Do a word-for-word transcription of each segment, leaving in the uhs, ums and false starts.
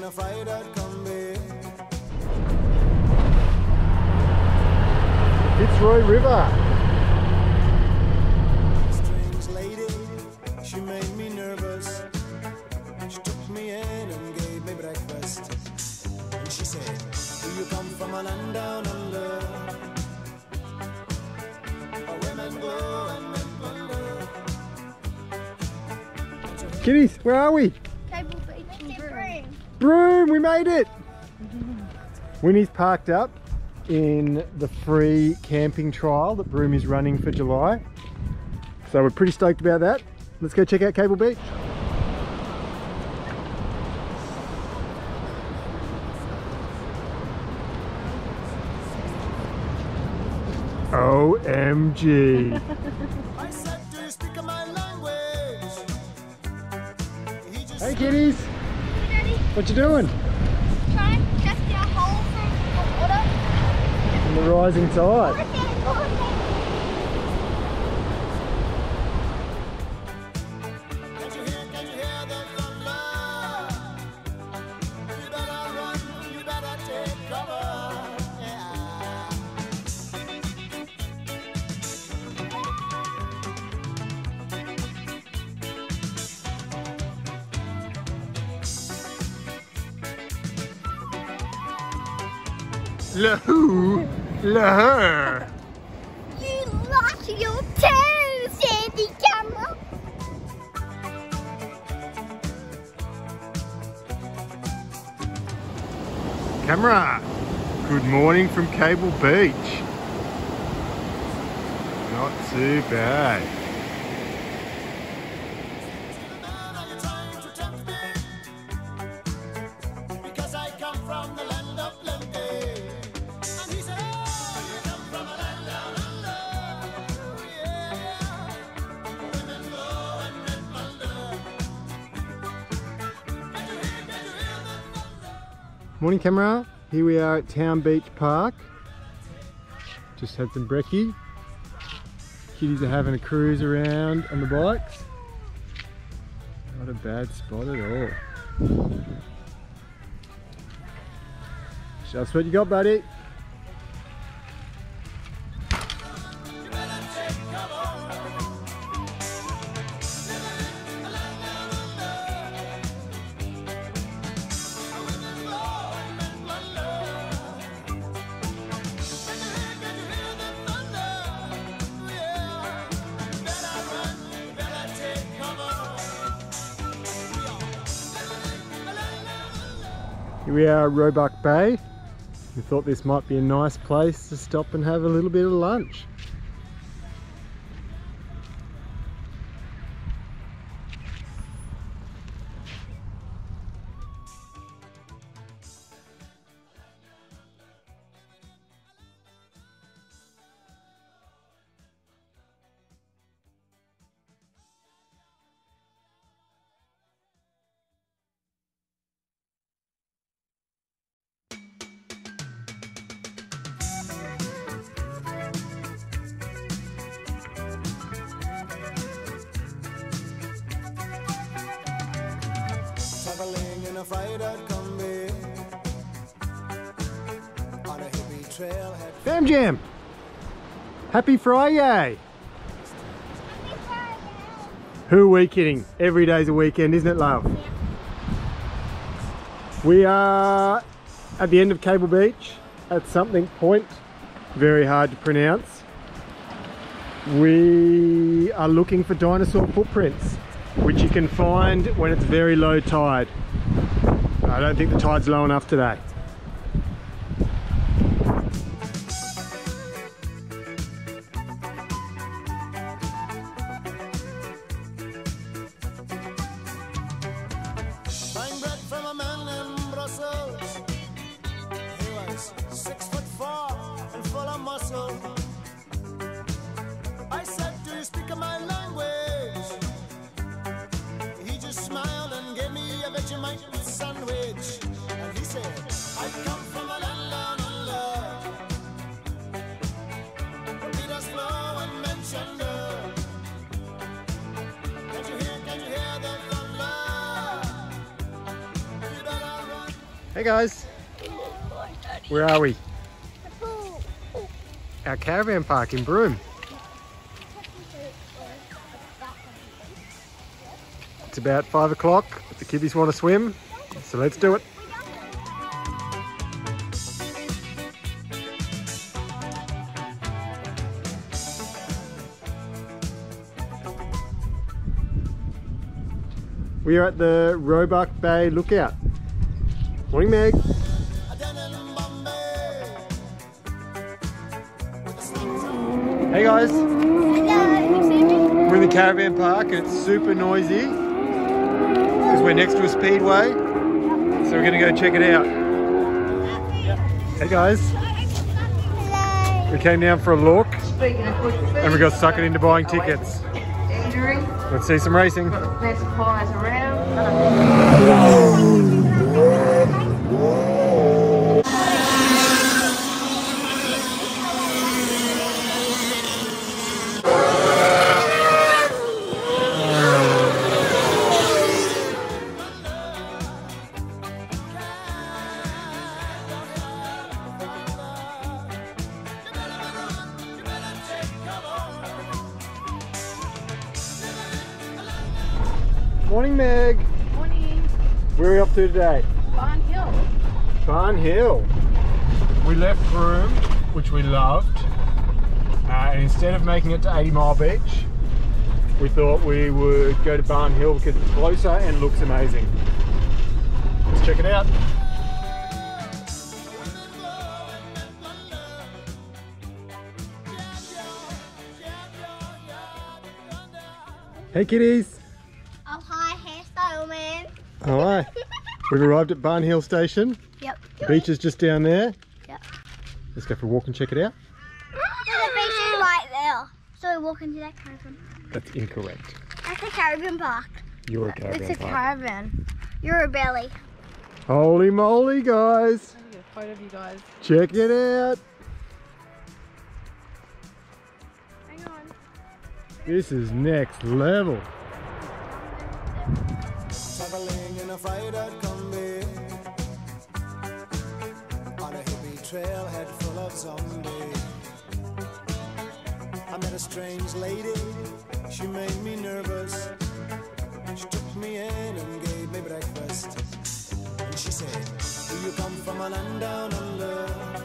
a fight that come be. Fitzroy River. Strange lady, she made me nervous. She took me in and gave me breakfast. And she said, do you come from a land down under? Where women go and men plunder. Kitties, where are we? Cable Beach in Broome. Broome, we made it! Winnie's parked up in the free camping trial that Broome is running for July. So we're pretty stoked about that. Let's go check out Cable Beach. O M G. I said, do you speak my language? He just Hey kitties, Hey, Daddy, what you doing? trying to test our hole for water. In the rising tide. Can you hear, can you hear the thunder? You better run, you better take cover. Yeah. Le who? Le her. You lost your toe, Sandy Camera. Camera. Good morning from Cable Beach. Not too bad. Are you trying to tempt me? Because I come from the land of plenty. And he said, oh, you come from a land down under. Yeah. Women go and men plunder. Can you hear, can you hear the thunder? Morning camera. Here we are at Town Beach Park. Just had some brekkie. Kitties are having a cruise around on the bikes. Not a bad spot at all. Show us what you got, buddy. You better take cover. Living a land down under. Women go and men plunder. Can you hear, can you hear the thunder? Yeah. You better run, you better take cover. We are living a land down under. Here we are at Roebuck Bay. We thought this might be a nice place to stop and have a little bit of lunch. Traveling in a fight that come be. On a hippie trailhead. Bam Jam! Happy Friday! Who are we kidding? Every day's a weekend, isn't it, love? We are at the end of Cable Beach at something point, very hard to pronounce. We are looking for dinosaur footprints, which you can find when it's very low tide. I don't think the tide's low enough today. Buying bread from a man in Brussels. He was six foot four and full of muscle. I said, do you speak my language? He just smiled and gave me a Vegemite sandwich. And he said, Hey guys, where are we? The pool. Our caravan park in Broome. It's about five o'clock, but the kiddies want to swim, so let's do it. We are at the Roebuck Bay Lookout. Morning, Meg. Hey guys, we're in the caravan park and it's super noisy because we're next to a speedway, so we're gonna go check it out. Hey guys, we came down for a look and we got suckered into buying tickets. Let's see some racing. Let's pause around. Morning, Meg. Morning. Where are we up to today? Barn Hill. Barn Hill. We left Broome, which we loved, uh, and instead of making it to eighty mile Beach, we thought we would go to Barn Hill because it's closer and looks amazing. Let's check it out. Hey kiddies. Oh, hi, hairstyle man. Hi. We've arrived at Barn Hill Station. Yep. The beach is just down there. Yep. Let's go for a walk and check it out. The beach is right there. So we walk into that caravan. That's incorrect. That's a caravan park. You're a caravan It's a park. caravan. You're a belly. Holy moly, guys. Let me get a photo of you guys. Check it out. Hang on. This is next level. Traveling in a Friday combi on a hippie trailhead full of zombies. I met a strange lady, she made me nervous. She took me in and gave me breakfast. And she said, do you come from a land down under?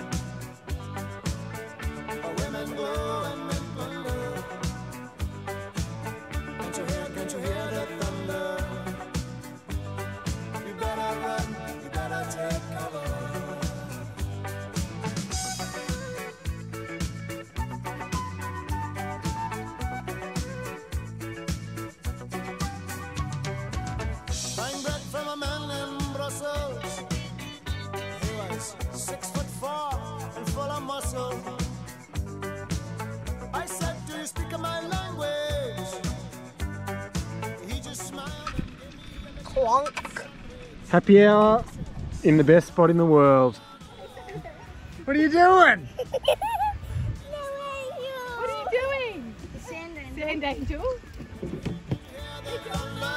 Where women go and men wonder. Can't you hear, can't you hear the thunder? You better run, you better take cover. Buying bread from a man in Brussels. He was six foot four and full of muscle. I said, do you speak my language? He just smiled and gave me Clonk. Happy hour in the best spot in the world. What are you doing? What are you doing? Sand and Sand angel? the thunder.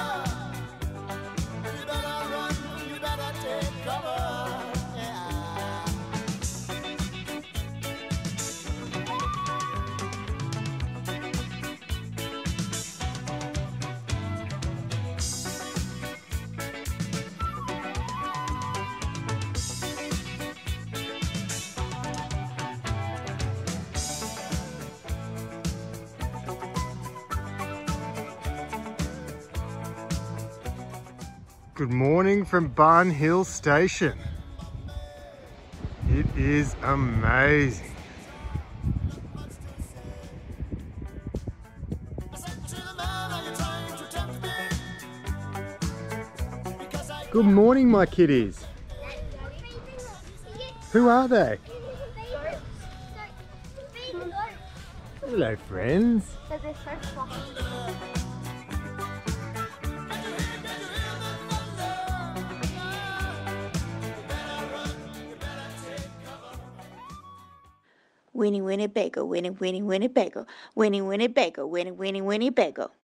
You better run, you better take cover. Yeah. Good morning from Barn Hill Station. It is amazing. Good morning, my kiddies. Who are they? Hello, friends. So they're so fluffy. Winnie, Winnie, bagel, Winnie, Winnie, Winnie, bagel, Winnie, Winnie, bagel, Winnie, Winnie, Winnie, bagel.